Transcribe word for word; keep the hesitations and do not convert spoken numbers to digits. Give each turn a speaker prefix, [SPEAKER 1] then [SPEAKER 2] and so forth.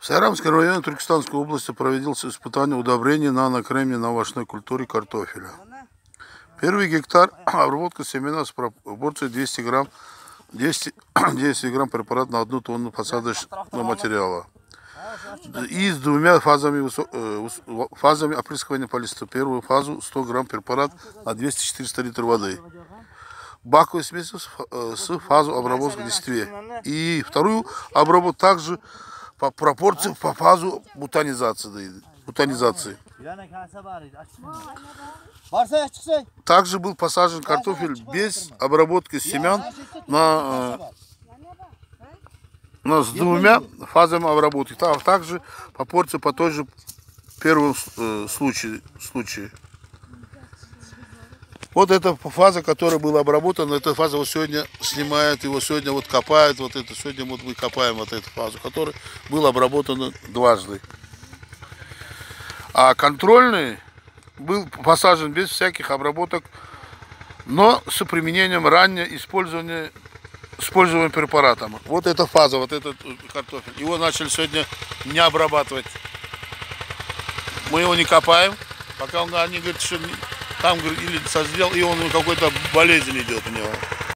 [SPEAKER 1] Сайрамском районе Туркестанской области проводился испытание удобрений на нанокремнии на овощной культуре картофеля. Первый гектар обработка семена с пропорцией двести грамм, двести десять грамм препарат на одну тонну посадочного материала. И с двумя фазами, фазами опрыскивания по листу. Первую фазу сто грамм препарат на двести-четыреста литров воды. Баковую смесь с фазу обработки листве. И вторую обработку также по пропорции по фазу бутанизации. бутанизации. Также был посажен картофель без обработки семян на, на, с двумя фазами обработки. Также по порции по той же первому случаю. случае. Вот эта фаза, которая была обработана, эта фаза вот сегодня снимает, его сегодня вот копает, вот это сегодня вот мы копаем вот эту фазу, которая была обработана дважды. А контрольный был посажен без всяких обработок, но с применением раннего использования, использования препаратом. Вот эта фаза, вот этот картофель. Его начали сегодня не обрабатывать. Мы его не копаем, пока он, они говорят, что там или созрел, и он какой-то болезнь идет у него.